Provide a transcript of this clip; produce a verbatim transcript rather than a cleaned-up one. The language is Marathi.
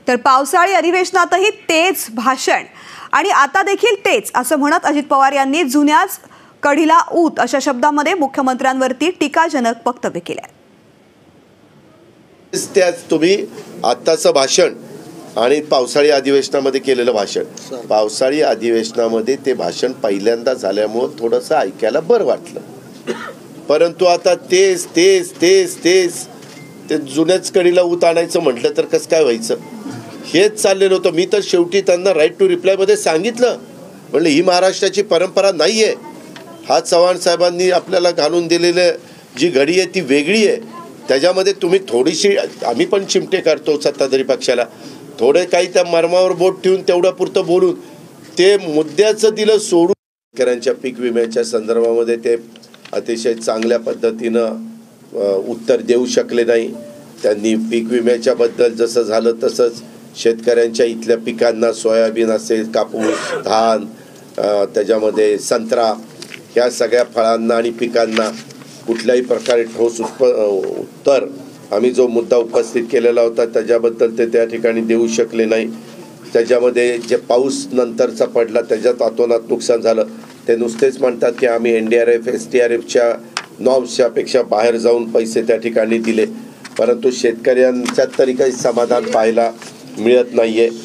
तर पावसाळी अधिवेशनातही तेच भाषण आणि आता देखील तेच असं म्हणत अजित पवार यांनी जुन्याच कढीला ऊत अशा शब्दांमध्ये मुख्यमंत्र्यांवरती टीकाजनक वक्तव्य केले. त्याच तुम्ही आत्ताचं भाषण आणि पावसाळी अधिवेशनामध्ये केलेलं भाषण, पावसाळी अधिवेशनामध्ये ते भाषण पहिल्यांदा झाल्यामुळं थोडंसं ऐकायला बरं वाटलं, परंतु आता तेच तेच तेच तेच ते जुन्याच कडीला ऊत आणायचं म्हटलं तर कसं काय व्हायचं? हेच चाललेलं होतं. मी तर शेवटी त्यांना राईट टू रिप्लायमध्ये सांगितलं, म्हणलं ही महाराष्ट्राची परंपरा नाही आहे. हा चव्हाण साहेबांनी आपल्याला घालून दिलेलं जी घडी आहे ती वेगळी आहे. त्याच्यामध्ये तुम्ही थोडीशी, आम्ही पण चिमटे काढतो सत्ताधारी पक्षाला, थोडे काही त्या मर्मावर बोट ठेवून तेवढं पुरतं बोलून ते मुद्द्याचं दिलं सोडून. शेतकऱ्यांच्या पीक विम्याच्या संदर्भामध्ये ते अतिशय चांगल्या पद्धतीनं उत्तर देऊ शकले नाही. त्यांनी पीक विम्याच्या बद्दल जसं झालं तसंच शेतकऱ्यांच्या इथल्या पिकांना, सोयाबीन असेल, कापूस, धान, त्याच्यामध्ये संत्रा, ह्या सगळ्या फळांना आणि पिकांना कुठल्याही प्रकारे ठोस उत्प उत्तर आम्ही जो मुद्दा उपस्थित केलेला होता त्याच्याबद्दल ते त्या ठिकाणी देऊ शकले नाही. त्याच्यामध्ये जे पाऊस नंतरचा पडला त्याच्यात अतोनात नुकसान झालं. ते नुसतेच म्हणतात की आम्ही N D R F S D R एफच्या नॉर्म्सच्या पेक्षा बाहेर जाऊन पैसे त्या ठिकाणी दिले, परंतु शेतकऱ्यांच्यात तरी काही समाधान पाहायला मिळत नाही आहे.